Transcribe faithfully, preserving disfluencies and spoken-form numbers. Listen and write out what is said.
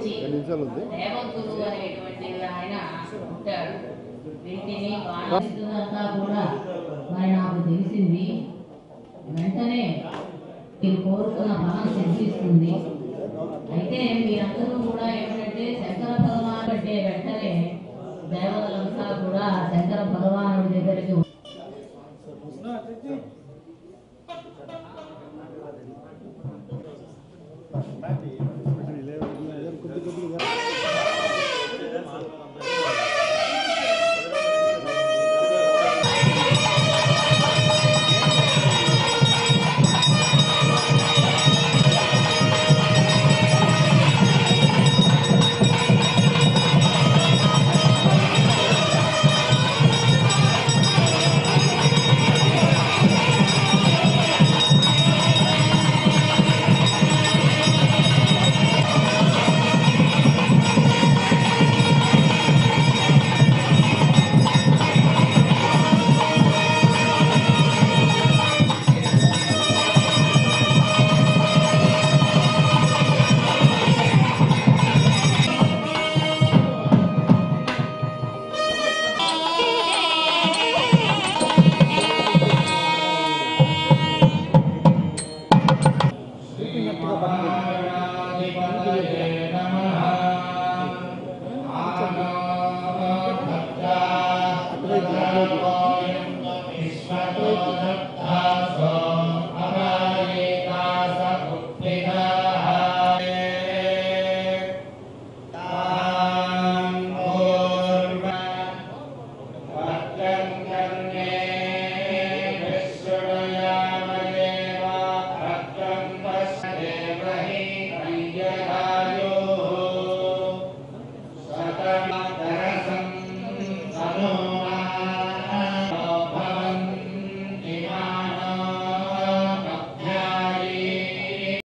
నుంచి రేవంతుడు అనేటువంటి ఆయన ఉంటాడు. వీటిని బాధితులంతా కూడా మరి నాకు తెలిసింది వెంటనే మీరు కోరుకున్న ఫలం సిద్ధిస్తుంది. అయితే మీరందరూ కూడా ఏమిటంటే శంకర భగవాను అంటే వెంటనే దేవతలంతా కూడా శంకర భగవానుడి దగ్గరికి Happy.